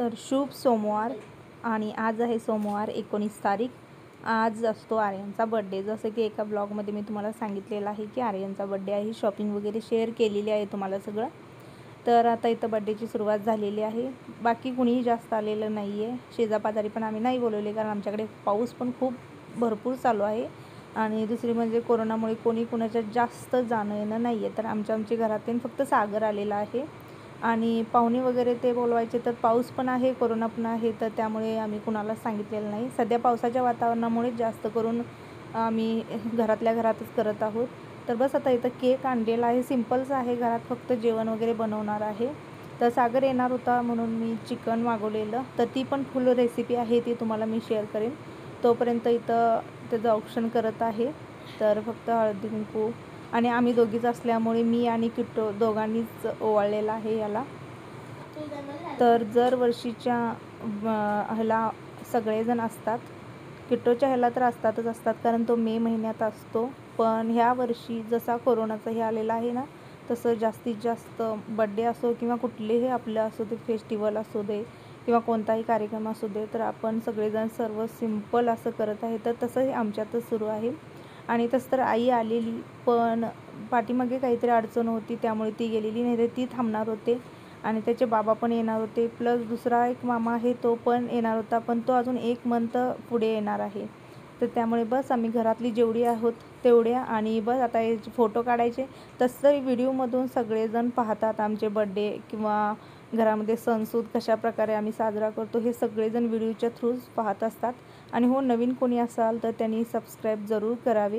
तर शुभ सोमवार आणि आज आहे सोमवार 19 तारीख। आज असतो आर्यनचा बर्थडे। जसं की एका ब्लॉगमध्ये मी तुम्हाला सांगितलेलं आहे की आर्यनचा बर्थडे आहे, शॉपिंग वगैरे शेअर केलेली आहे तुम्हाला सगळं। तर आता इथं बर्थडेची सुरुवात झालेली आहे। बाकी कुणीही जास्त आलेलं नाही आहे, शेजापाजारी पण आम्ही नाही बोलवले कारण आमच्याकडे पाऊस पण खूप भरपूर चालू आहे आणि दुसरी म्हणजे कोरोनामुळे कोणी कुणाच्या जास्त जाणं येणं नाही आहे। तर आमच्या घरातून फक्त सागर आलेला आहे आणि पाहुणे वगैरे ते बोलवायचे, तर पाऊस पण आहे कोरोना पण आहे, तर त्यामुळे आम्ही कुणाला सांगितलेलं नाही। सध्या पावसाच्या वातावरणामुळे जास्त करून आम्ही घरातल्या घरातच करत आहोत। तर बस आता इथं केक आणलेला आहे, सिम्पलच आहे, घरात फक्त जेवण वगैरे बनवणार आहे। तर सागर येणार होता म्हणून मी चिकन मागवलेलं, तर ती पण फुल रेसिपी आहे, ती तुम्हाला मी शेअर करेन। तोपर्यंत इथं त्याचं ऑप्शन करत आहे। तर फक्त हळदी कुंकू आणि आम्ही दोघीच असल्यामुळे मी आणि किट्टू दोघांनीच ओवाळलेला आहे याला। तर दर वर्षीच्या ह्याला सगळेजण असतात, किट्टूच्या ह्याला तर असतात कारण तो मे महिन्यात असतो। पण ह्या वर्षी जसा कोरोनाचा हे आलेला आहे ना, तसं जास्तीत जास्त बड्डे असो किंवा कुठलेही आपलं असो ते फेस्टिवल असू दे किंवा कोणताही कार्यक्रम असू दे, तर आपण सगळेजण सर्व सिंपल असं करत आहे। तर तसंही आमच्यातच सुरू आहे। आणि तसं तर आई आलेली, पण पाठीमागे काहीतरी अडचण होती त्यामुळे ती गेलेली, नाही तर ती थांबणार होते आणि त्याचे बाबा पण येणार होते, प्लस दुसरा एक मामा आहे तो पण येणार होता, पण तो अजून 1 मंथ पुढे येणार आहे। तर त्यामुळे बस आम्ही घरातली जेवढी आहोत तेवढ्या, आणि बस आता हे फोटो काढायचे। तसंही व्हिडिओमधून सगळेजण पाहतात आमचे बड्डे किंवा घरामध्ये सणसूद कशाप्रकारे आम्ही साजरा करतो, हे सगळेजण व्हिडिओच्या थ्रूच पाहत असतात। आणि हो, नवीन कोणी असाल तर त्यांनी सबस्क्राईब जरूर करावे।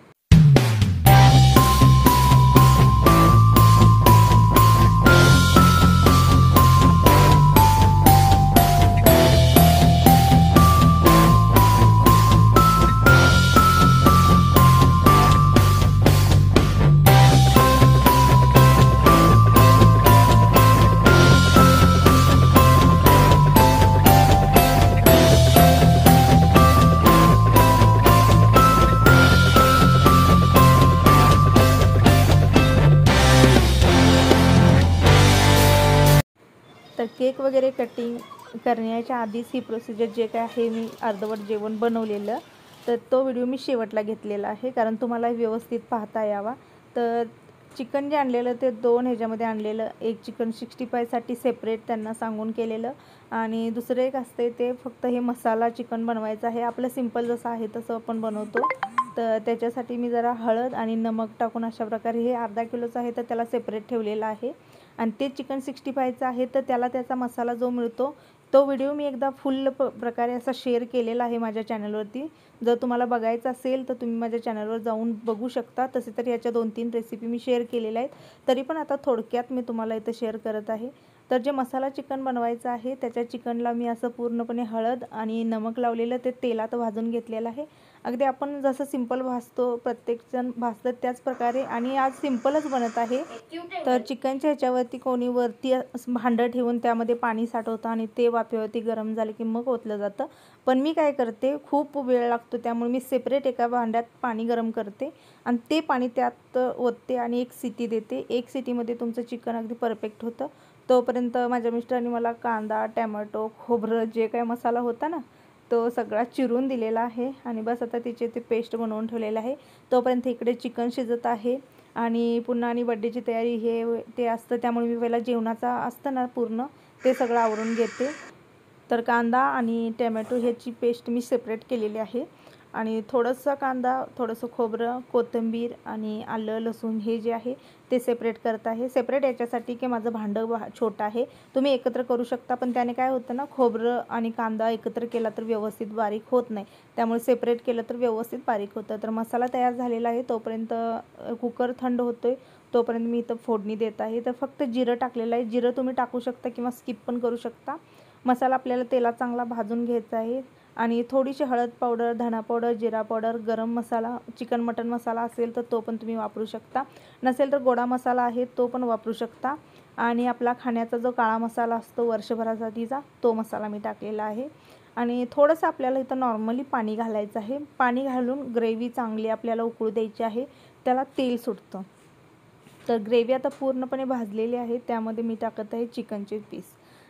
तर केक वगैरे कटिंग करण्याच्या आधीच ही प्रोसिजर जे काय आहे, मी अर्धवट जेवण बनवलेलं, तर तो व्हिडिओ मी शेवटला घेतलेला आहे कारण तुम्हाला व्यवस्थित पाहता यावा। तर चिकन जे आणलेलं ते 2 ह्याच्यामध्ये आणलेलं, एक चिकन 65साठी सेपरेट त्यांना सांगून केलेलं आणि दुसरं एक असते ते फक्त हे मसाला चिकन बनवायचं आहे, आपलं सिंपल जसं आहे तसं आपण बनवतो। तर त्याच्यासाठी मी जरा हळद आणि नमक टाकून अशा प्रकारे, हे अर्धा किलोचं आहे तर त्याला सेपरेट ठेवलेलं आहे। आणि ते चिकन 65चं आहे तर त्याला त्याचा मसाला जो मिळतो तो व्हिडिओ मी एकदा फुल प्रकारे असा शेअर केलेला आहे माझ्या चॅनलवरती। जर तुम्हाला बघायचं असेल तर तुम्ही माझ्या चॅनलवर जाऊन बघू शकता। तसे तर याच्या 2-3 रेसिपी मी शेअर केलेल्या आहेत, तरी पण आता थोडक्यात मी तुम्हाला इथं शेअर करत आहे। तर जे मसाला चिकन बनवायचं आहे त्याच्या चिकनला मी असं पूर्णपणे हळद आणि नमक लावलेलं ते तेलात भाजून घेतलेलं आहे। अगदी आपण जसं सिंपल भाजतो, प्रत्येकजण भाजतात त्याच प्रकारे, आणि आज सिंपलच बनत आहे। तर चिकनच्या ह्याच्यावरती कोणी वरती भांडं ठेवून त्यामध्ये पाणी साठवतं आणि ते वाफेवरती गरम झाले की मग ओतलं जातं, पण मी काय करते, खूप वेळ लागतो त्यामुळे मी सेपरेट एका भांड्यात पाणी गरम करते आणि ते पाणी त्यात ओतते आणि 1 शिटी देते। 1 शिटीमध्ये तुमचं चिकन अगदी परफेक्ट होतं। तोपर्यंत माझ्या मिस्टरांनी मला कांदा, टॅमॅटो, खोबरं जे काय मसाला होता ना तो सगळा चिरून दिलेला आहे आणि बस आता तिचे ते पेस्ट बनवून ठेवलेलं आहे। तोपर्यंत इकडे चिकन शिजत आहे आणि पुन्हा आणि बड्डेची तयारी हे ते असतं, त्यामुळे मी पहिला जेवणाचा असतं ना पूर्ण ते सगळं आवरून घेते। तर कांदा आणि टॅमॅटो ह्याची पेस्ट मी सेपरेट केलेली आहे आणि थोडंसं कांदा, थोडंसं खोबरं, कोथिंबीर आणि आलं लसूण हे जे आहे ते सेपरेट करत आहे। सेपरेट याच्यासाठी की माझं भांडं छोटं आहे, तुम्ही एकत्र करू शकता, पण त्याने काय होतं ना, खोबरं आणि कांदा एकत्र केला तर व्यवस्थित बारीक होत नाही, त्यामुळे सेपरेट केलं तर व्यवस्थित बारीक होतं। तर मसाला तयार झालेला आहे, तोपर्यंत कुकर थंड होतोय, तोपर्यंत मी इथं फोडणी देत आहे। तर फक्त जिरं टाकलेलं आहे, जिरं तुम्ही टाकू शकता किंवा स्किप पण करू शकता। मसाला आपल्याला तेलात चांगला भाजून घ्यायचा आहे आणि थोडीशी हळद पावडर, धना पावडर, जिरा पावडर, गरम मसाला, चिकन मटन मसाला असेल तर तो पण तुम्ही वापरू शकता, नसेल तर गोडा मसाला आहे तो पण वापरू शकता। आणि आपला खाण्याचा जो काळा मसाला असतो वर्षभरासाठीचा तो मसाला मी टाकलेला आहे आणि थोडंसं आपल्याला इथं नॉर्मली पाणी घालायचं आहे। पाणी घालून ग्रेव्ही चांगली आपल्याला उकळू द्यायची आहे, त्याला तेल सुटतं। तर ग्रेव्ही आता पूर्णपणे भाजलेली आहे, त्यामध्ये मी टाकत आहे चिकनचे पीस।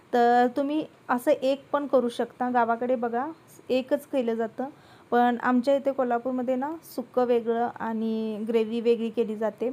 तर तुम्ही असं एक पण करू शकता. गावाकडे बघा एकच केलं जातं, पण आमच्या इथे कोल्हापूरमध्ये ना सुक्कं वेगळं आणि ग्रेव्ही वेगळी केली जाते.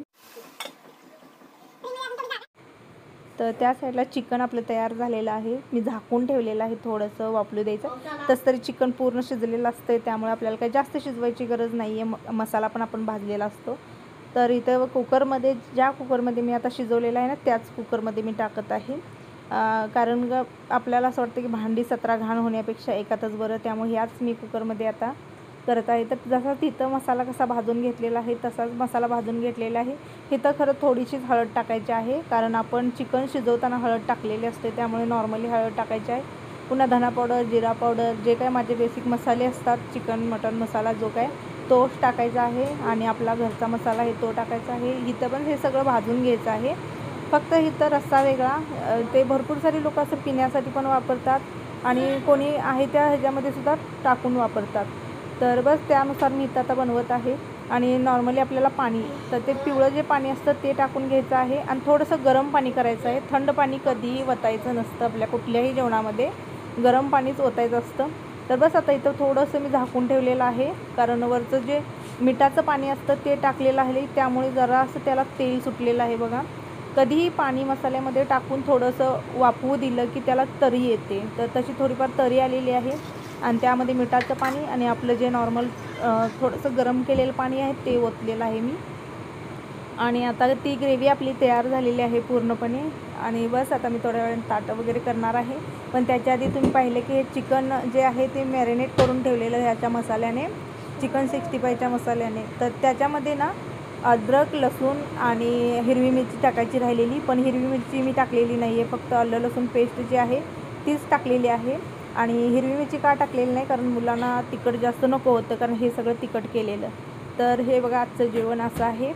तर त्या साईडला चिकन आपलं तयार झालेलं आहे. मी झाकून ठेवलेलं आहे, थोडंसं वाफलू द्यायचं. तसं तरी चिकन पूर्ण शिजलेलं असतं, त्यामुळे आपल्याला काही जास्त शिजवायची गरज नाही आहे. मसाला पण आपण भाजलेला असतो. तर इथं कुकरमध्ये, ज्या कुकरमध्ये मी आता शिजवलेलं आहे ना, त्याच कुकरमध्ये मी टाकत आहे. कारण आपल्याला असं वाटतं की भांडी 17 घाण होण्यापेक्षा एकातच बरं, त्यामुळे ह्याच मी कुकरमध्ये आता करत आहे. तर जसा तिथं मसाला कसा भाजून घेतलेला आहे तसाच मसाला भाजून घेतलेला आहे. इथं खरं थोडीशीच हळद टाकायची आहे, कारण आपण चिकन शिजवताना हळद टाकलेली असते, त्यामुळे नॉर्मली हळद टाकायची आहे. पुन्हा धना पावडर, जिरा पावडर, जे काय माझे बेसिक मसाले असतात, चिकन मटन मसाला जो काय तोच टाकायचा आहे, आणि आपला घरचा मसाला आहे तो टाकायचा आहे. इथं पण हे सगळं भाजून घ्यायचं आहे. फक्त इथं रस्सा वेगळा, ते भरपूर सारी लोक असं पिण्यासाठी पण वापरतात, आणि कोणी आहे त्या ह्याच्यामध्ये सुद्धा टाकून वापरतात. तर बस त्यानुसार मी इथं आता बनवत आहे. आणि नॉर्मली आपल्याला पाणी, तर ते पिवळं जे पाणी असतं ते टाकून घ्यायचं आहे, आणि थोडंसं गरम पाणी करायचं आहे. थंड पाणी कधीही ओतायचं नसतं, आपल्या कुठल्याही जेवणामध्ये गरम पाणीच ओतायचं असतं. तर बस आता इथं थोडंसं मी झाकून ठेवलेलं आहे, कारण वरचं जे मिठाचं पाणी असतं ते टाकलेलं आहे, त्यामुळे जरासं त्याला तेल सुटलेलं आहे बघा. कधीही पाणी मसाल्यामध्ये टाकून थोडंसं वाफवू दिलं की त्याला तरी येते. तर तशी थोडीफार तरी आलेली आहे, आणि त्यामध्ये मिठाचं पाणी आणि आपलं जे नॉर्मल थोडंसं गरम केलेलं पाणी आहे ते ओतलेलं आहे मी. आणि आता ती ग्रेव्ही आपली तयार झालेली आहे पूर्णपणे. आणि बस आता मी थोड्या वेळाने ताटं वगैरे करणार आहे. पण त्याच्या आधी तुम्ही पाहिले की हे चिकन जे आहे ते मॅरिनेट करून ठेवलेलं ह्याच्या मसाल्याने, चिकन 65च्या मसाल्याने. तर त्याच्यामध्ये ना अद्रक, लसूण आणि हिरवी मिरची टाकायची राहिलेली, पण हिरवी मिरची मी टाकलेली नाही आहे, फक्त आलं लसूण पेस्ट जी आहे तीच टाकलेली आहे. आणि हिरवी मिरची का टाकलेली नाही, कारण मुलांना तिखट जास्त नको होतं, कारण हे सगळं तिखट केलेलं. तर हे बघा आजचं जेवण असं आहे.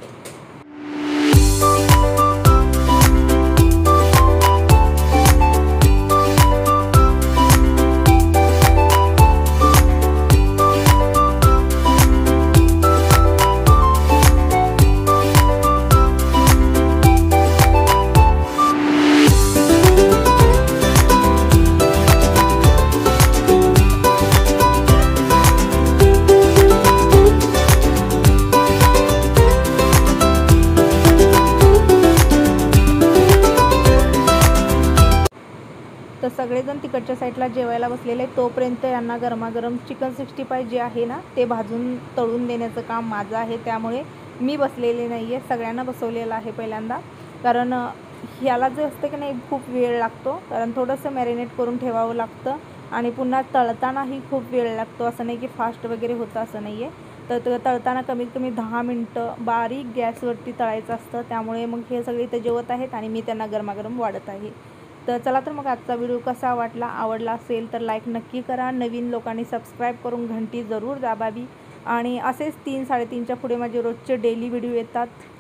तर सगळेजण तिकडच्या साईडला जेवायला बसलेले, तोपर्यंत यांना गरमागरम चिकन 65 जे आहे ना ते भाजून तळून देण्याचं काम माझं आहे. त्यामुळे मी बसलेले नाही आहे, सगळ्यांना बसवलेलं आहे पहिल्यांदा. कारण ह्याला जे असतं की नाही खूप वेळ लागतो, कारण थोडंसं मॅरिनेट करून ठेवावं लागतं, आणि पुन्हा तळतानाही खूप वेळ लागतो. असं नाही की फास्ट वगैरे होतं, असं नाही आहे. तर तळताना कमीत कमी 10 मिनटं बारीक गॅसवरती तळायचं असतं. त्यामुळे मग हे सगळे इथे जेवत आहेत आणि मी त्यांना गरमागरम वाढत आहे. तर चला, तर मग आजचा व्हिडिओ कसा वाटला, आवडला असेल तर लाईक नक्की करा. नवीन लोकांनी सबस्क्राईब करून घंटी जरूर दाबावी. आणि असेच 3-3:30च्या पुढे माझे रोजचे डेली व्हिडिओ येतात.